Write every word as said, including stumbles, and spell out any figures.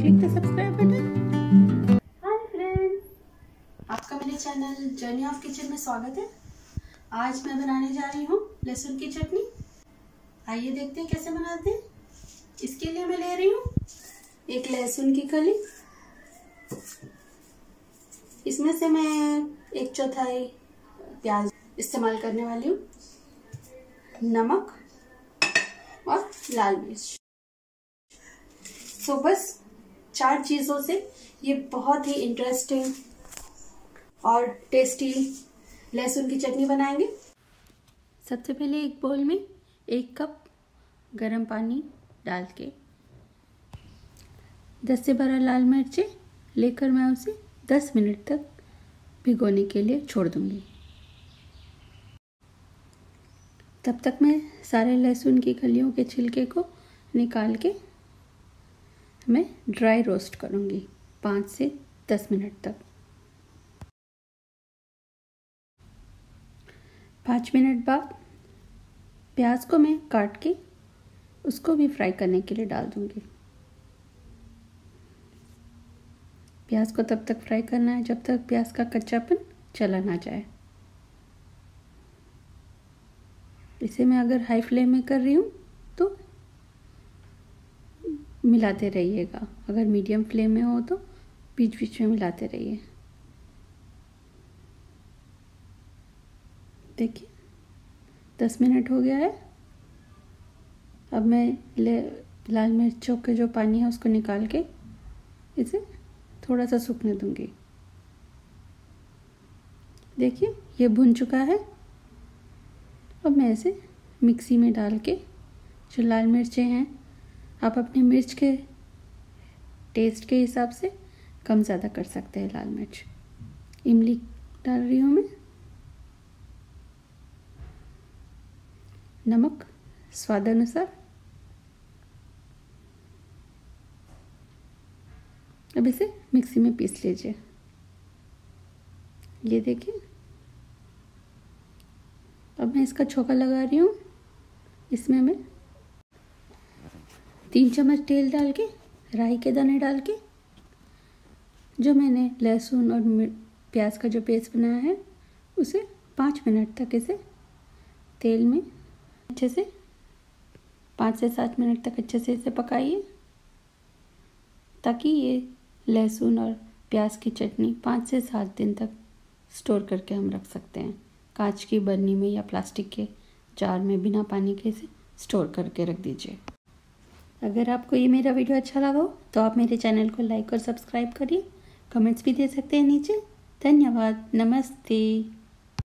click the subscribe button. Hi friends, आपका मेरे channel journey of kitchen में स्वागत है। आज मैं बनाने जा रही हूँ लहसुन की चटनी। आइए देखते हैं कैसे बनाते हैं। इसके लिए मैं ले रही हूँ एक लहसुन की कली। इसमें से मैं एक चौथाई प्याज इस्तेमाल करने वाली हूँ, नमक और लाल मिर्च। सो बस चार चीज़ों से ये बहुत ही इंटरेस्टिंग और टेस्टी लहसुन की चटनी बनाएंगे। सबसे पहले एक बाउल में एक कप गरम पानी डाल के दस से बारह लाल मिर्चें लेकर मैं उसे दस मिनट तक भिगोने के लिए छोड़ दूंगी। तब तक मैं सारे लहसुन की कलियों के छिलके को निकाल के मैं ड्राई रोस्ट करूंगी पाँच से दस मिनट तक। पाँच मिनट बाद प्याज को मैं काट के उसको भी फ्राई करने के लिए डाल दूंगी। प्याज को तब तक फ्राई करना है जब तक प्याज का कच्चापन चला ना जाए। इसे मैं अगर हाई फ्लेम में कर रही हूँ तो मिलाते रहिएगा, अगर मीडियम फ्लेम में हो तो बीच बीच में मिलाते रहिए। देखिए दस मिनट हो गया है। अब मैं ले लाल मिर्चों के जो पानी है उसको निकाल के इसे थोड़ा सा सूखने दूंगी। देखिए ये भुन चुका है। अब मैं इसे मिक्सी में डाल के जो लाल मिर्चें हैं, आप अपने मिर्च के टेस्ट के हिसाब से कम ज़्यादा कर सकते हैं। लाल मिर्च इमली डाल रही हूँ मैं, नमक स्वाद अनुसार। अब इसे मिक्सी में पीस लीजिए। ये देखिए अब मैं इसका छोंका लगा रही हूँ। इसमें मैं तीन चम्मच तेल डाल के राई के दाने डाल के जो मैंने लहसुन और प्याज का जो पेस्ट बनाया है उसे पाँच मिनट तक इसे तेल में अच्छे से पाँच से सात मिनट तक अच्छे से इसे पकाइए, ताकि ये लहसुन और प्याज की चटनी पाँच से सात दिन तक स्टोर करके हम रख सकते हैं। कांच की बर्नी में या प्लास्टिक के जार में बिना पानी के इसे स्टोर करके रख दीजिए। अगर आपको ये मेरा वीडियो अच्छा लगा हो तो आप मेरे चैनल को लाइक और सब्सक्राइब करिए। कमेंट्स भी दे सकते हैं नीचे। धन्यवाद। नमस्ते।